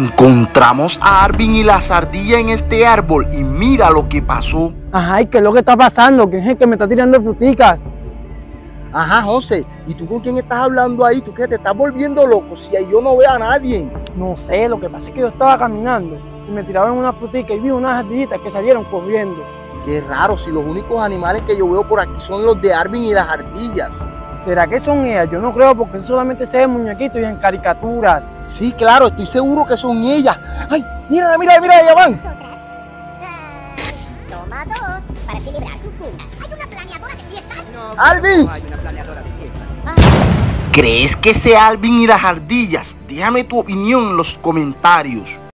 Encontramos a Arvin y las ardillas en este árbol y mira lo que pasó. Ajá, ¿y qué es lo que está pasando? ¿Quién es el que me está tirando fruticas? Ajá, José, ¿y tú con quién estás hablando ahí? ¿Tú qué te estás volviendo loco? Si ahí yo no veo a nadie. No sé, lo que pasa es que yo estaba caminando y me tiraban una frutica y vi unas ardillitas que salieron corriendo. Qué raro, si los únicos animales que yo veo por aquí son los de Arvin y las ardillas. ¿Será que son ellas? Yo no creo porque eso solamente se ve en muñequitos y en caricaturas. Sí, claro, estoy seguro que son ellas. ¡Ay, mira, mira, mira, allá van! Toma 2 para celebrar tu cumpleaños. ¿Hay una planeadora de fiestas? No, ¡Arvin! no hay una planeadora de fiestas. ¿Crees que sea Arvin y las ardillas? Déjame tu opinión en los comentarios.